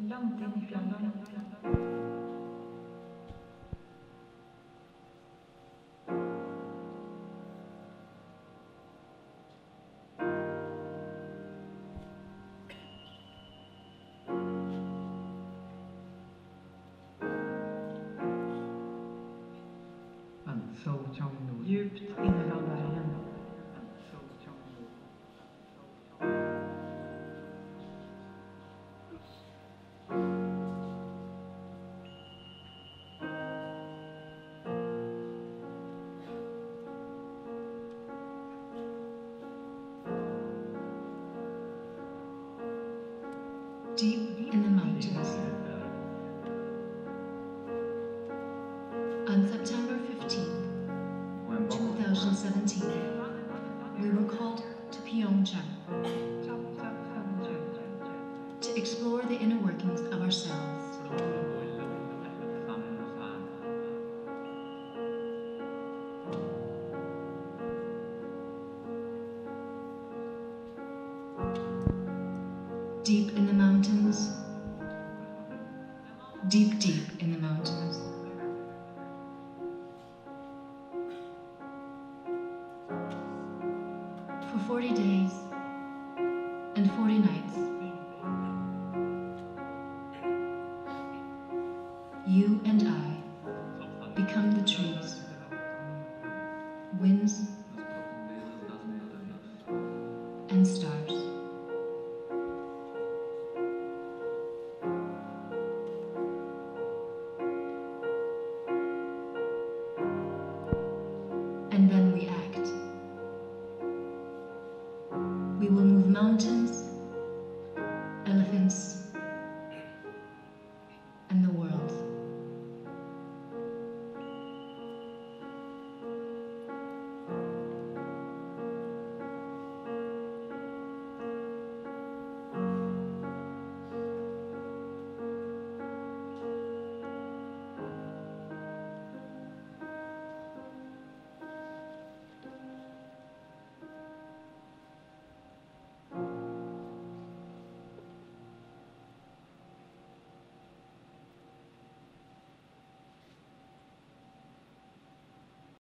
Långt in i fjällen. Sâu trong núi. Djupt inne bland bergen. Sâu trong núi. Deep in the mountains. On September 15th, 2017, we were called to Pyeongchang to explore the inner workings of ourselves. Deep in the mountains, deep, deep in the mountains. For 40 days and 40 nights, you and I become the trees, winds, and stars. And then we act. We will move mountains